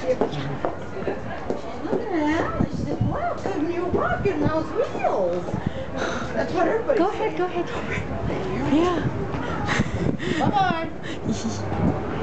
Look at Allie. She said, wow, cousin, you're rocking those wheels. That's what everybody Go says. ahead, go ahead. Yeah. Bye-bye.